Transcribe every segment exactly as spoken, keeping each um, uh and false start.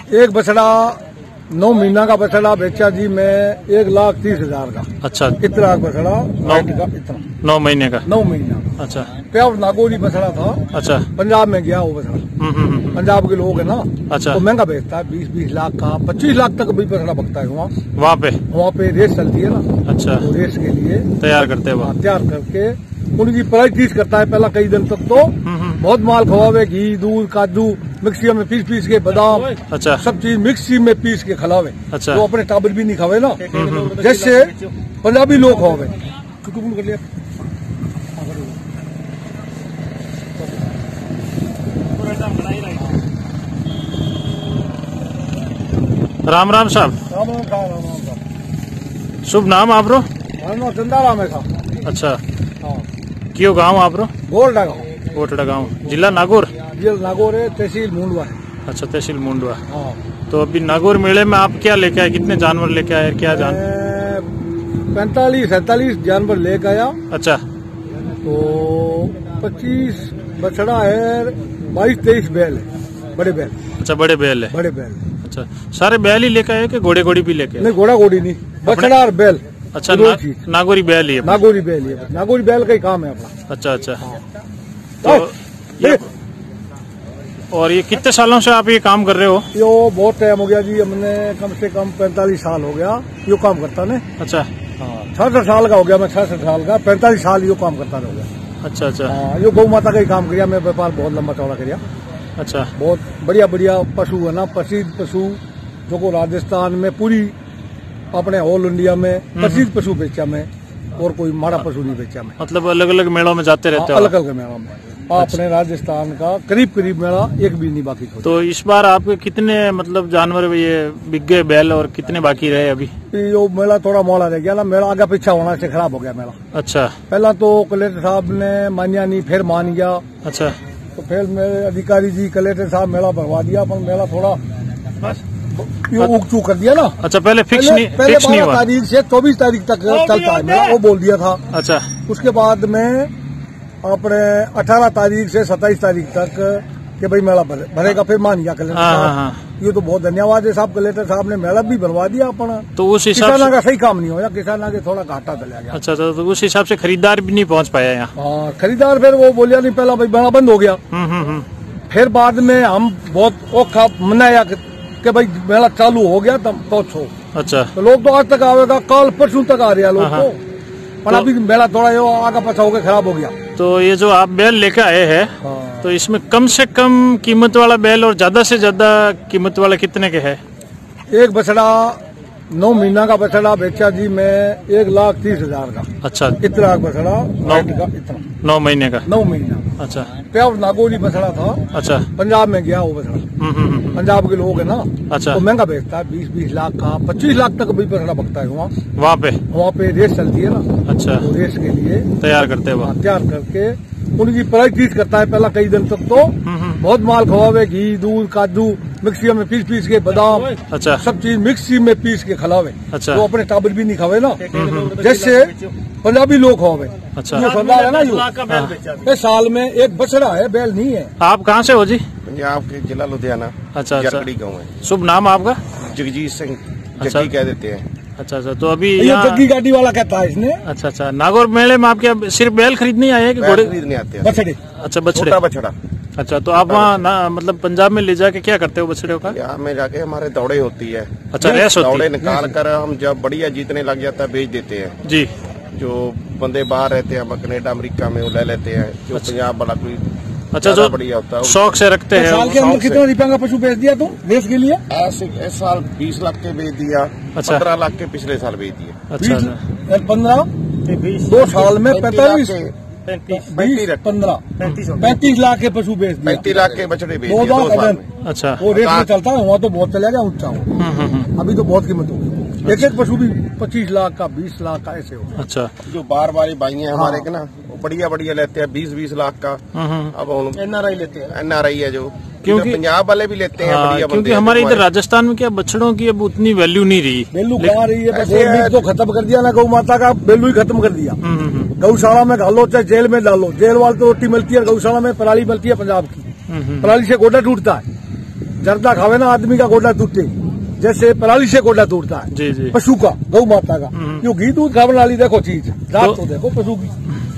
एक बछड़ा नौ महीना का बछड़ा बेचा जी मैं एक लाख तीस हजार का। अच्छा, इतना बछड़ा नौ इतना नौ महीने का नौ महीना अच्छा, प्योर नागौरी बछड़ा था। अच्छा, पंजाब में गया वो बछड़ा। हम्म हम्म, पंजाब के लोग है ना, अच्छा, तो महंगा बेचता है, बीस बीस लाख का, पच्चीस लाख तक भी बछड़ा बकता है वहाँ वहाँ पे वहाँ पे रेस चलती है ना। अच्छा, तो रेस के लिए तैयार करते हैं वो। तैयार करके उनकी प्रैक्टिस करता है पहला कई दिन तक। तो बहुत माल खवावे, घी दूध काजू मिक्सी में पीस पीस के, बादाम अच्छा, सब चीज मिक्सी में पीस के खिलावे। अच्छा, तो अपने टाबर भी नहीं खावे ना, जैसे पंजाबी लोग खावे। राम राम साहब। राम राम का राम राम का शुभ नाम आप रो? चंदा राम है का। अच्छा, हाँ, क्यों गाँव आप रो? गोल्डा गाँव, कोटड़ा गाँव, जिला नागौर। जिला नागौर है, तहसील मुंडवा है। अच्छा, तहसील मुंडवा। हाँ। तो अभी नागौर मेले में आप क्या लेके आए, कितने जानवर लेके आए, क्या जान? पैंतालीस सैतालीस जानवर लेके आया। अच्छा, तो पच्चीस बछड़ा है, बाईस तेईस बैल है, बड़े बैल। अच्छा, बड़े बैल है। बड़े बैल। अच्छा, सारे बैल ही लेके आए कि घोड़े घोड़ी भी लेके आए? नहीं, घोड़ा घोड़ी नहीं, बछड़ा और बैल। अच्छा, ना, नागौरी बैल ही है। नागौरी बैल है, नागौरी बैल का ही काम है अपना। अच्छा अच्छा। तो ये और ये कितने सालों से आप ये काम कर रहे हो? यो बहुत टाइम हो गया जी, हमने कम से कम पैंतालीस साल हो गया यो काम करता ने। अच्छा, छाछठ साल का हो गया मैं, छाछठ साल का, पैंतालीस साल यो काम करता रह गया। अच्छा अच्छा। हाँ, यो गौ माता का ही काम किया मैं, व्यापार बहुत लंबा चौड़ा किया। अच्छा, बहुत बढ़िया बढ़िया पशु है ना, प्रसिद्ध पशु जो को राजस्थान में पूरी अपने ऑल इंडिया में प्रसिद्ध पशु बेचा मैं, और कोई माड़ा पशु नहीं बेचा मैं। मतलब अलग अलग मेलों में जाते रहते हो? अलग अलग मेलों में। अपने राजस्थान का करीब करीब मेला एक भी नहीं बाकी। तो इस बार आपके कितने मतलब जानवर ये बिक गए बैल, और कितने बाकी रहे अभी? यो मेला थोड़ा मोड़ा रह गया ना, मेला आगे पीछा होना से खराब हो गया मेला। अच्छा, पहला तो कलेक्टर साहब ने मानिया नहीं, फिर मान गया। अच्छा, तो फिर मेरे अधिकारी जी कलेक्टर साहब मेला भरवा दिया, पर मेला थोड़ा यो उग चूक कर दिया ना। अच्छा, पहले फिक्स नहीं, पहले फिक्स नहीं हुआ? तारीख से चौबीस तारीख तक चलता है मेला, वो बोल दिया था। अच्छा, उसके बाद में अपने अठारह तारीख से सत्ताईस तारीख तक कि भाई मेला भरे, भरेगा, फिर मान गया कलेक्टर साहब। ये तो बहुत धन्यवाद है साहब, कलेक्टर साहब ने मेला भी भरवा दिया अपना। तो उस हिसाब किसाना का सही काम नहीं होया, किसाना के थोड़ा घाटा चला गया। अच्छा, तो, तो उस हिसाब से खरीदार भी नहीं पहुंच पाया यहाँ? हाँ, खरीदार फिर वो बोलिया नहीं, पहला भाई मेला बंद हो गया। हम्म हम्म। फिर बाद में हम बहुत औखा मनाया कि भाई मेला चालू हो गया तब तो छो। अच्छा, तो लोग तो आज तक आवेगा, कल परसों तक आ रहे हैं लोग तो, पर तो, अभी मेला थोड़ा यो आगा पछा होकर खराब हो गया। तो ये जो आप बैल लेके आए हैं, हाँ। तो इसमें कम से कम कीमत वाला बैल और ज्यादा से ज्यादा कीमत वाला कितने के है? एक बछड़ा नौ महीना का बछड़ा बेचा जी मैं एक लाख तीस हजार का। अच्छा, इतना बछड़ा नौ इतना नौ महीने का नौ महीना अच्छा, प्योर नागौरी बछड़ा था। अच्छा, पंजाब में गया वो बछड़ा। हम्म हम्म, पंजाब के लोग है ना, अच्छा, तो महंगा बेचता है, बीस बीस लाख का, पच्चीस लाख तक भी बछड़ा बकता है वहाँ वहाँ पे। वहाँ पे रेस चलती है ना। अच्छा, तो रेस के लिए तैयार करते हैं वो। तैयार करके उनकी प्रैक्टिस करता है पहला कई दिन तक। तो बहुत माल खवावे, घी दूध काजू मिक्सी में पीस पीस के, बादाम अच्छा, सब चीज मिक्सी में पीस के खिलावे। अच्छा, तो अपने टाबर भी नहीं खावे ना, जैसे पंजाबी लोग खावे। अच्छा, ये है ना, ये साल में एक बछड़ा है, बैल नहीं है। आप कहाँ से हो जी? पंजाब के जिला लुधियाना। अच्छा अच्छा, गाँव है। शुभ नाम आपका? जगजीत सिंह, अच्छा, जग्गी कह देते हैं। अच्छा अच्छा। तो अभी ये जग्गी गाड़ी वाला कहता है इसने। अच्छा अच्छा, नागौर मेले में आप क्या सिर्फ बैल खरीदने आए हैं कि घोड़े खरीदने आते हैं? बछड़े। अच्छा, बछड़े। छोटा बछड़ा। अच्छा, तो आप वहाँ ना मतलब पंजाब में ले जाके क्या करते हो बछड़े का? यहाँ में जाके हमारे दौड़े होती है। अच्छा, रेस होती है। दौड़े निकाल कर हम जब बढ़िया जीतने लग जाता है बेच देते हैं जी। जो बंदे बाहर रहते हैं कनेडा अमेरिका में वो ले लेते हैं, जो पंजाब वाला कोई अच्छा जो बढ़िया होता है शौक से रखते हैं। साल के अंदर कितना रुपया का पशु बेच दिया तुम रेस के लिए? ऐसे इस साल बीस लाख के बेच दिया। अच्छा, पंद्रह लाख के पिछले साल बेच दिए। अच्छा, पंद्रह दो साल में पैंतालीस पैंतीस पंद्रह पैंतीस लाख के पशु बेच दिए। पैंतीस लाख के बछड़े बेच दो दिए दो लाख साल अदन। में। अच्छा, वो रेट में चलता है, वहाँ तो बहुत चला गया ऊंचा हो। अभी तो बहुत कीमत होगी, एक एक पशु भी पच्चीस लाख का, बीस लाख का ऐसे हो। अच्छा, जो बार बारी भाई हैं हमारे के ना, वो बढ़िया बढ़िया लेते हैं बीस बीस लाख का। अब हम एनआरआई लेते हैं, एनआरआई है जो, क्योंकि पंजाब वाले भी लेते हैं। हाँ, बढ़िया क्योंकि हमारे इधर राजस्थान में क्या बछड़ों की अब उतनी वैल्यू नहीं रही। बेलू कहाँ रही है? गवर्नमेंट तो खत्म कर दिया ना, गौ माता का बेलू ही खत्म कर दिया। गौशाला में डालो चाहे जेल में डालो, जेल वाले तो रोटी मिलती है, गौशाला में पराली मिलती है पंजाब की। पराली से गोटा टूटता है, जर्दा खावे ना आदमी का गोडा टूटे, जैसे पराली से गोडा टूटता है जी जी पशु का, गौ माता का। यो घी दूध खाने वाली देखो चीज, रात तो- तो देखो पशु की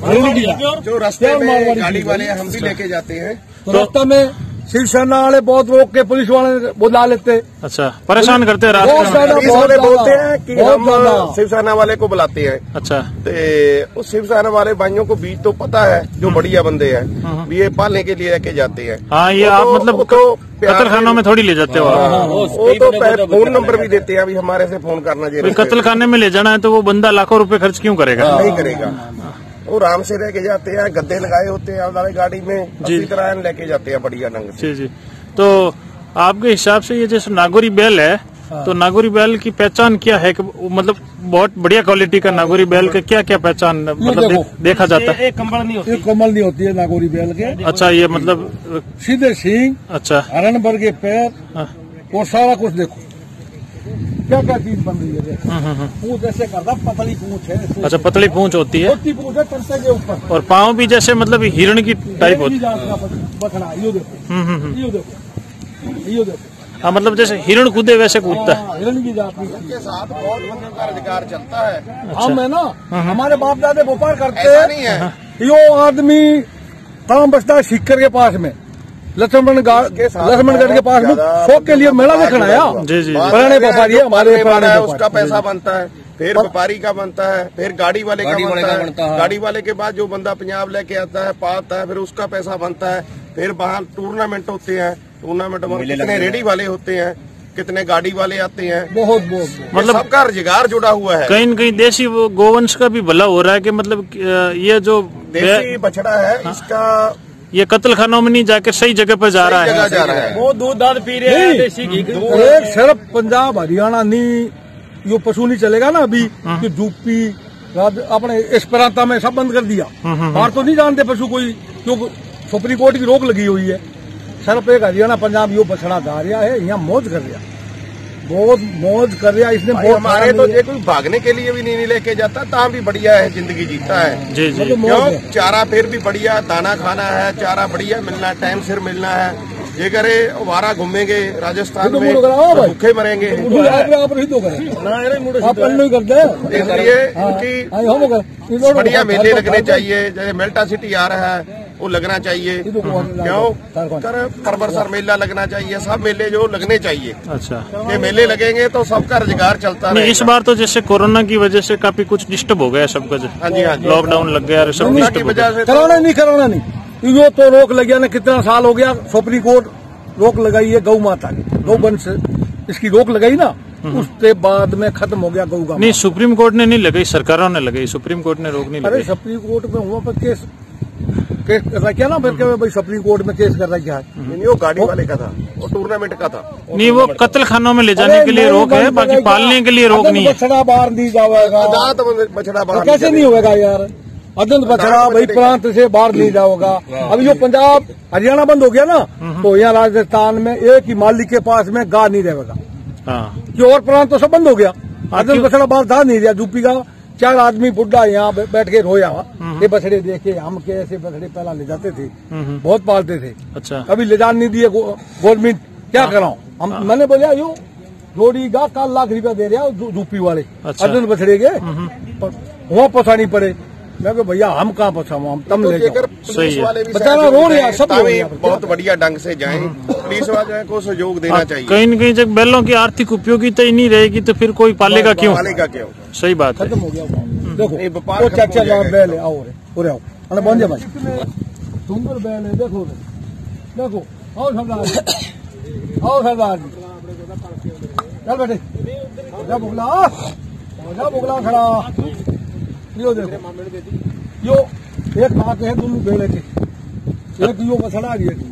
जो रास्ते में गाड़ी वाले हम भी लेके जाते हैं, तो रास्ता में शिवसेना वाले बहुत रोक के पुलिस वाले बुला लेते। अच्छा, परेशान करते हैं रात बहुत में। ज्यादा, पुलिस बहुत वाले ज्यादा, बोलते हैं कि बहुत हम ज्यादा। शिवसेना वाले को बुलाते हैं। अच्छा तो उस शिवसेना वाले भाइयों को बीच तो पता है, जो बढ़िया बंदे हैं ये पालने के लिए लेके जाते हैं। हाँ, ये वो आप तो- मतलब वो तो प्यार कत्ल खानों में थोड़ी ले जाते हो आप। वो तो पह- फोन नंबर भी देते हैं, अभी हमारे से फोन करना भाई, चाहिए। कत्ल खाने में ले जाना है तो वो बंदा लाखों रुपए खर्च क्यों करेगा? नहीं करेगा, वो आराम से लेके जाते हैं, गद्दे लगाए होते हैं हमारे गाड़ी में, जी। अच्छी तरह लेके जाते हैं बढ़िया ढंग से। जी जी। तो आपके हिसाब से ये जैसे नागौरी बैल है, तो नागौरी बैल की पहचान क्या है कि वो मतलब बहुत बढ़िया क्वालिटी का नागौरी बैल का क्या क्या पहचान मतलब देखो। दे, देखा जाता है? ये कमल नहीं होती है नागौरी बैल के, अच्छा, ये मतलब सीधे सींग, अच्छा हरण भर के पैर हाँ, और सारा कुछ देखो क्या क्या चीज बन रही है। देखो हम्म, हम्म, हम्म। पूंछ ऐसे करता, पतली पूंछ है, अच्छा, पतली पूंछ होती है छोटी पूंछ है तंते के ऊपर, और पाँव भी जैसे मतलब हिरण की टाइप होती है। बछड़ा यो देखो, हम्म, हम्म, हम्म। यो देखो, यो देखो, हाँ, मतलब जैसे हिरण कूदे वैसे कूदता है। हाँ, हिरण की जात की। के साथ बहुत बंदों का रोजगार चलता है। हम है ना, हमारे बाप दादे व्यापार करते ऐसा नहीं हैं। है, यो आदमी काम बचता है सिक्कर के पास में, लक्ष्मणगढ़ के साथ लक्ष्मणगढ़ के पास में ज्यादा शौक के लिए मेला देखना आया। जी, जी। पुराने व्यापारी है हमारे, पुराने है, व्यापारी। उसका पैसा बनता है, फिर व्यापारी का बनता है, फिर गाड़ी वाले का बनता है, गाड़ी वाले के बाद जो बंदा पंजाब लेके आता है, पालता है, फिर उसका पैसा बनता है। फिर बाहर टूर्नामेंट होते हैं, टूर्नामेंट में कितने रेडी वाले होते हैं, कितने गाड़ी वाले आते हैं, बहुत बहुत मतलब- मतलब सबका रोजगार जुड़ा हुआ है। कहीं न कहीं देसी वो गोवंश का भी भला हो रहा है कि मतलब अ, ये जो देसी बछड़ा है, इसका ये कत्ल खानों में नहीं जाकर सही जगह पर जा रहा जगह है। जा रहा है। वो दूध दाद पी रहे हैं, देसी घी एक सिर्फ पंजाब हरियाणा नहीं, यो पशु नहीं चलेगा ना अभी, कि यूपी राज- अपने इस प्रांता में सब बंद कर दिया। बाहर तो नहीं जानते पशु कोई, क्योंकि सुप्रीम कोर्ट की रोक लगी हुई है। सिर्फ एक हरियाणा पंजाब यो बछड़ा गा रहा है, यहाँ मौज कर रहा, बहुत मौज कर रहा। इसने भाई बहुत हमारे तो ये कोई भागने के लिए भी नहीं लेके जाता, तहाँ भी बढ़िया है, जिंदगी जीता है। जी जी। मतलब मौज क्यों? है। चारा फिर भी बढ़िया, दाना खाना है, चारा बढ़िया मिलना है, टाइम सिर मिलना है। ये करे वारा घूमेंगे राजस्थान तो में, मुड़ कराओ भाई। भूखे मरेंगे। उठो, आप आप रही तो करें, आप पन्नू ही करते हैं। इसलिए हाँ, उनकी हाँ, हम कर- इन लोगों को बढ़िया मेले झारखंड- लगने चाहिए, जैसे मेल्टा सिटी आ रहा है वो लगना चाहिए। ये तो बहुत- क्यों? झारखंड। कर परबरसर मेला लगना चाहिए, सब मेले जो लगने चाहिए। अच्छा, ये मेले लगेंगे तो सबका रोजगार चलता नहीं इस रहेगा। बार तो जैसे कोरोना की वजह से काफी कुछ डिस्टर्ब हो गया सबका, हाँ जी, हाँ जी। लॉकडाउन लग गया और सब कोरोना की डिस्टर्ब हो वजह गया। से कराना नहीं, कराना नहीं, यो तो रोक लग गया ना, कितना साल हो गया सुप्रीम कोर्ट रोक लगाई है गौ माता की, गौ वंश इसकी रोक लगाई ना, उसके बाद में खत्म हो गया गौ का। नहीं, सुप्रीम कोर्ट ने नहीं लगाई, सरकारों ने लगाई, सुप्रीम कोर्ट ने रोक नहीं अरे लगाई। सुप्रीम कोर्ट में हुआ पर केस केस कर रहा क्या ना, फिर क्या भाई सुप्रीम कोर्ट में केस कर रहा क्या है। नहीं, वो गाड़ी वाले का था, वो टूर्नामेंट का था। नहीं, वो कत्ल खानों में ले जाने के लिए रोक है, बाकी पालने के लिए रोक नहीं है। बछड़ा बाहर नहीं जाएगा, अदालत बछड़ा बाहर कैसे नहीं होगा यार, अदंत बछड़ा भाई प्रांत से बाहर नहीं जाओगा। अब यो पंजाब हरियाणा बंद हो गया ना, तो यहाँ राजस्थान में एक ही मालिक के पास में गा नहीं रहेगा, हाँ, कि और प्रांत तो सब बंद हो गया। अदंत बछड़ा बाहर जा नहीं रहा, यूपी का चार आदमी बुढ़ा यहाँ बै- बैठ के रोया, ये बछड़े देखे, हम के ऐसे बछड़े पहला ले जाते थे, बहुत पालते थे, अच्छा, अभी ले जाने नहीं दिए गवर्नमेंट, क्या कराऊं हम। मैंने बोला यो जोड़ी गा काल लाख रुपया दे रहा यूपी वाले, अच्छा। अदंत बछड़े के, पर वहाँ पता नहीं पड़े। मैं कहा भैया हम कहाँ पछाऊ, हम तम ले जाओ। सही पुलिस है। वाले भी बेचारा सहयोग रो रहा, दें, सब रो ताकि रहा। बहुत बढ़िया ढंग से जाएं। पुलिस वाले को सहयोग देना चाहिए। कहीं न कहीं जब बैलों की आर्थिक उपयोगिता ही नहीं रहेगी तो फिर कोई पालेगा क्यों? पालेगा क्यों? सही बात है। खत्म हो गया वो। देखो नहीं, व्यापार वो खत्म चाचा हो जाएगा। का बैल है, आओ रे उरे आओ, अरे बन जा भाई, सुंदर बैल है, देखो रे, देखो, आओ सरदार जी, आओ सरदार जी, चल बेटे, जा बुगला, जा बुगला खड़ा, यो देखो, यो एक माँ के है दोनों बेले के, एक यो बछड़ा है, एक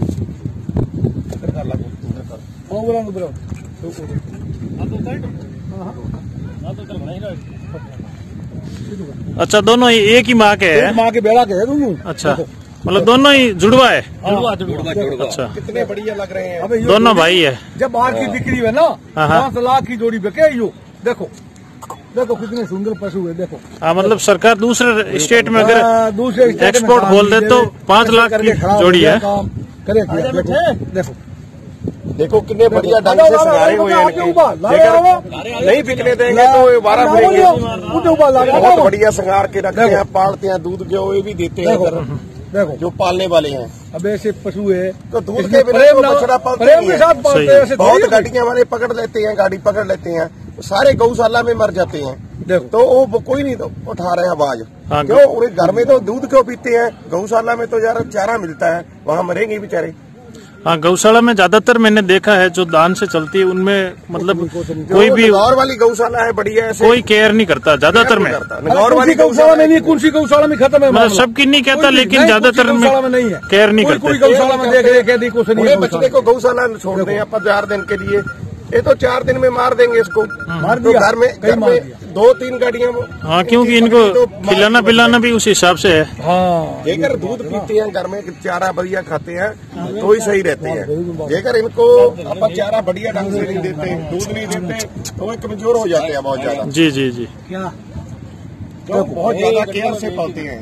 अच्छा, दोनों ही एक ही माँ के एक है? माँ के बेड़ा के है दोनों। अच्छा, मतलब दोनों ही जुड़वा है? जुड़वा जुड़वा अच्छा, कितने बढ़िया लग रहे हैं। अबे यो दोनों जोड़ी- भाई है? जब बाहर की बिक्री है ना, हाँ, हाँ। पांच लाख की जोड़ी बिके यो, देखो देखो कितने सुंदर पशु है, देखो। हाँ, मतलब सरकार दूसरे स्टेट में अगर आ, दूसरे स्टेट में एक्सपोर्ट काम खोल दे नहीं तो दे, पाँच ऐसे लाख करके की खराब जोड़ी हो गया है। काम, करे किया, देखो देखो देखो कितने बढ़िया ढंग से सिंगारे हुए हैं इनके। लेकिन नहीं बिकने देंगे तो ये बारह फिरेंगे। बहुत बढ़िया सिंगार के रखते हैं, पालते हैं, दूध घ्यो ये भी देते हैं इधर देखो जो पालने वाले हैं। अब ऐसे पशु है तो दूध के बिना तो बछड़ा पालते प्रेम नहीं के है। साथ पालते हैं ऐसे बहुत गाड़ियां हमारे पकड़ लेते हैं, गाड़ी पकड़ लेते हैं, सारे गौशाला में मर जाते हैं। देखो तो वो कोई नहीं तो उठा रहे हैं आवाज। हाँ, क्यों उन्हें घर में तो दूध क्यों पीते हैं, गौशाला में तो यार चारा मिलता है, वहाँ मरेंगे बेचारे। हाँ, गौशाला में ज्यादातर मैंने देखा है जो दान से चलती है उनमें मतलब कोई भी नगौर वाली गौशाला है बढ़िया, ऐसे कोई केयर नहीं करता ज्यादातर में। नगौर वाली गौशाला में नहीं, कौन सी गौशाला में खत्म है मतलब सबकी नहीं कहता, लेकिन ज्यादातर में नहीं है, केयर नहीं कोई कोई करते। गौशाला में देख रेख है कुछ नहीं है। बच्चे को गौशाला छोड़ दें अपन चार दिन के लिए, ये तो चार दिन में मार देंगे इसको। मार तो दिया, घर में कई घर मार में दिया। दो तीन गाड़ियां। हाँ, क्योंकि इनको खिलाना पिलाना भी उस हिसाब से है। हाँ, जेकर दूध पीते हैं घर में, चारा बढ़िया खाते हैं तो ही सही रहते हैं। जेकर इनको अपन चारा बढ़िया ढंग से नहीं देते, दूध नहीं देते, तो ये कमजोर हो जाते हैं बहुत ज्यादा। जी जी जी। क्या तो बहुत ज्यादा केयर से पालते हैं।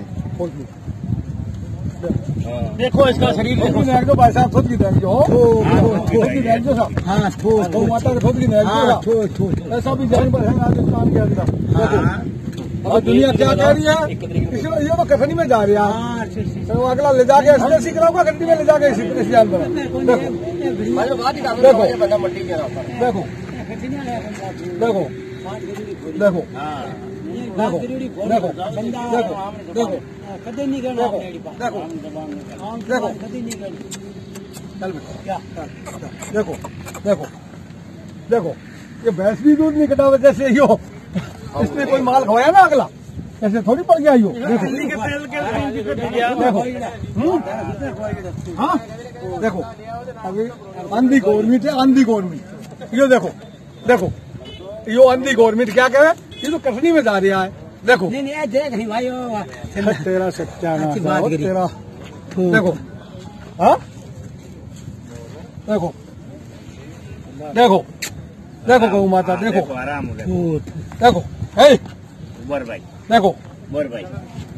देखो इसका शरीर देखो। देखो भाई साहब, खुद की देख जो खुद की देख जो साहब। हाँ, गौ माता के खुद की देख जो, ऐसा भी जानवर है राजस्थान के अंदर। देखो और दुनिया क्या कह रही है, इसमें ये तो कफनी में जा रहा है, तो अगला ले जाके ऐसे सीख रहा होगा, गड्डी में ले जाके इस जानवर। देखो देखो देखो देखो देखो देखो देखो देखो देखो कदे नहीं करना अपने देखो देखो चल बेटा, देखो देखो देखो ये भैंस भी दूध नहीं कटा जैसे यो, इसने कोई माल खवाया ना अगला, ऐसे थोड़ी पड़ गया यो। देखो देखो हाँ देखो अभी अंधी गवर्नमेंट है, अंधी गवर्नमेंट। यो देखो देखो यो अंधी गवर्नमेंट क्या कहे, ये तो कटनी में जा रहा है। देखो नहीं नहीं देख नहीं भाई तेरा सत्यानाश अच्छी बात करी। तेरा देखो हाँ देखो देखो देखो गौ माता देखो आराम हो गया। देखो हे बर भाई देखो बर भाई